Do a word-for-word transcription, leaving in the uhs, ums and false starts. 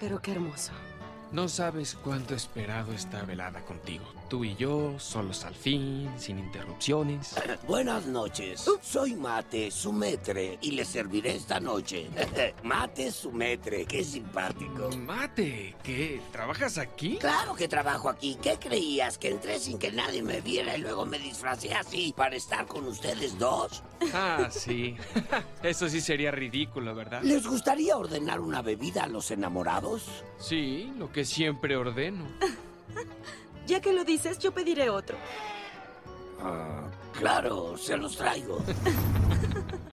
pero qué hermoso. No sabes cuánto he esperado esta velada contigo. Tú y yo, solos al fin, sin interrupciones. Buenas noches. Soy Mate, su maître, y le serviré esta noche. Mate, su maître. Qué simpático. Mate, ¿qué? ¿Trabajas aquí? Claro que trabajo aquí. ¿Qué creías? ¿Que entré sin que nadie me viera y luego me disfracé así para estar con ustedes dos? Ah, sí. Eso sí sería ridículo, ¿verdad? ¿Les gustaría ordenar una bebida a los enamorados? Sí, lo que siempre ordeno. Ya que lo dices, yo pediré otro. Ah, claro, se los traigo.